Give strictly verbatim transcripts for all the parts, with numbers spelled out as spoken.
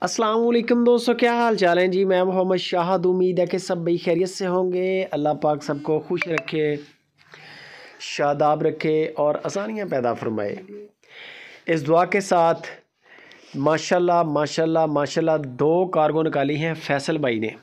अस्सलाम वालेकुम दोस्तों, क्या हाल चाल हैं जी। मैं मोहम्मद शाहद, उम्मीद है कि सब भाई खैरियत से होंगे। अल्लाह पाक सबको खुश रखे, शादाब रखे और आसानियाँ पैदा फरमाए। इस दुआ के साथ माशाल्लाह माशाल्लाह माशाल्लाह दो कार्गो निकाली हैं फैसल भाई ने।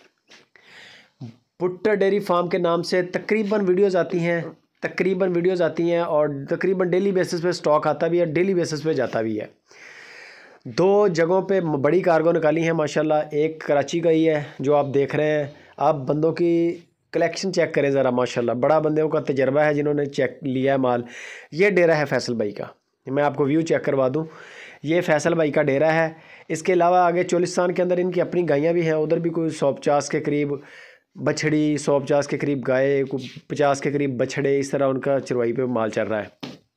भुट्टा डेयरी फार्म के नाम से तकरीबन वीडियोज़ आती हैं तकरीबन वीडियोज़ आती हैं और तकरीबन डेली बेसिस पे स्टॉक आता भी है, डेली बेसिस पे जाता भी है। दो जगहों पे बड़ी कार्गो निकाली है माशाल्लाह। एक कराची का ही है जो आप देख रहे हैं। आप बंदों की कलेक्शन चेक करें ज़रा माशाल्लाह, बड़ा बंदों का तजर्बा है जिन्होंने चेक लिया है माल। ये डेरा है फैसल भाई का, मैं आपको व्यू चेक करवा दूं। ये फैसल भाई का डेरा है। इसके अलावा आगे चोलिस्तान के अंदर इनकी अपनी गायें भी हैं, उधर भी कोई सौ पचास के करीब बछड़ी, सौ पचास के करीब गाय, पचास के करीब बछड़े, इस तरह उनका चरवाई पे माल चल रहा है।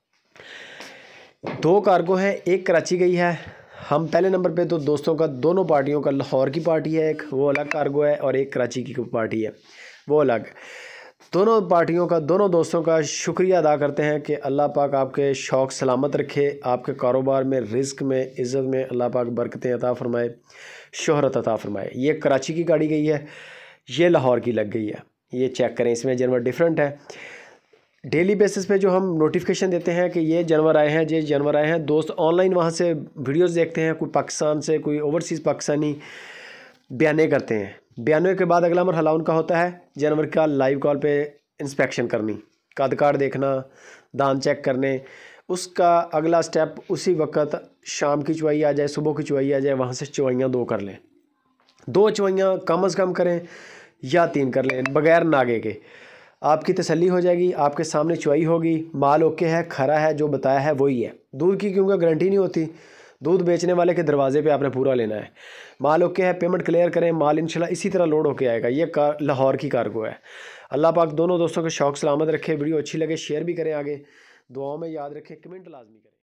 दो कार्गो हैं, एक कराची गई है। हम पहले नंबर पे तो दोस्तों का दोनों पार्टियों का, लाहौर की पार्टी है एक, वो अलग कार्गो है, और एक कराची की पार्टी है वो अलग। दोनों पार्टियों का, दोनों दोस्तों का शुक्रिया अदा करते हैं कि अल्लाह पाक आपके शौक़ सलामत रखे, आपके कारोबार में, रिज़्क में, इज़्ज़त में अल्लाह पाक बरकतें अता फ़रमाए, शोहरत अता फ़रमाए। ये कराची की गाड़ी गई है, ये लाहौर की लग गई है। ये चेक करें, इसमें जानवर डिफरेंट है। डेली बेसिस पे जो हम नोटिफिकेशन देते हैं कि ये जानवर आए हैं, ये जानवर आए हैं, दोस्त ऑनलाइन वहाँ से वीडियोस देखते हैं, कोई पाकिस्तान से, कोई ओवरसीज़ पाकिस्तानी बयाने करते हैं। बयानों के बाद अगला मरहला उनका होता है जानवर का लाइव कॉल पे इंस्पेक्शन करनी, कद काट देखना, दांत चेक करने। उसका अगला स्टेप उसी वक्त शाम की चुवाई आ जाए, सुबह की चुवाई आ जाए, वहाँ से चुवाइयाँ दो कर लें। दो चुवाइयाँ कम अज़ कम करें या तीन कर लें बग़ैर नागे के। आपकी तसल्ली हो जाएगी, आपके सामने चुवाई होगी, माल ओके है, खरा है, जो बताया है वही है। दूध की क्योंकि गारंटी नहीं होती, दूध बेचने वाले के दरवाजे पे आपने पूरा लेना है। माल ओके है, पेमेंट क्लियर करें, माल इंशाल्लाह इसी तरह लोड होके आएगा। ये कार लाहौर की कार्गो है। अल्लाह पाक दोनों दोस्तों के शौक़ सलामत रखे। वीडियो अच्छी लगे शेयर भी करें, आगे दुआओं में याद रखें, कमेंट लाजमी करें।